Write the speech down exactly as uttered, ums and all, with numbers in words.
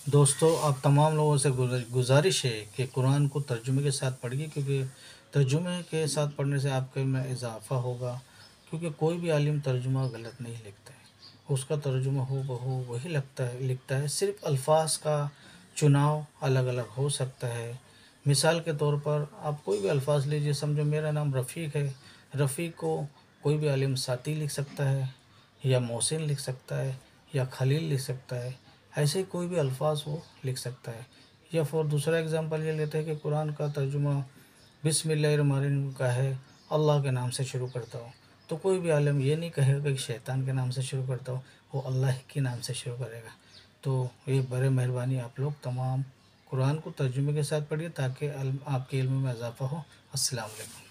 दोस्तों, आप तमाम लोगों से गुज़ गुज़ारिश है कि कुरान को तर्जुमे के साथ पढ़िए, क्योंकि तर्जुमे के साथ पढ़ने से आपके में इज़ाफ़ा होगा। क्योंकि कोई भी आलिम तर्जुमा गलत नहीं लिखता है, उसका तर्जुमा हूबहू वही लगता है लिखता है, सिर्फ़ अल्फ़ाज़ का चुनाव अलग-अलग हो सकता है। मिसाल के तौर पर आप कोई भी अल्फ़ाज़ लीजिए, समझो मेरा नाम रफ़ीक है, रफ़ीक को कोई भी आलिम साती लिख सकता है, या मोहसिन लिख सकता है, या खलील लिख सकता है। ऐसे ही कोई भी अल्फ़ाज़ वो लिख सकता है। या फिर दूसरा एग्ज़ाम्पल ये लेते हैं कि कुरान का तर्जुमा बिस्मिल्लाहिर्रहमानिर्रहीम का है, अल्लाह के नाम से शुरू करता हूँ। तो कोई भी आलिम ये नहीं कहेगा कि शैतान के नाम से शुरू करता हूँ, वो अल्लाह ही के नाम से शुरू करेगा। तो ये बड़े मेहरबानी आप लोग तमाम कुरान को तर्जुमे के साथ पढ़िए, ताकि अल आपके इल्म में इज़ाफ़ा हो। अस्सलाम वालेकुम।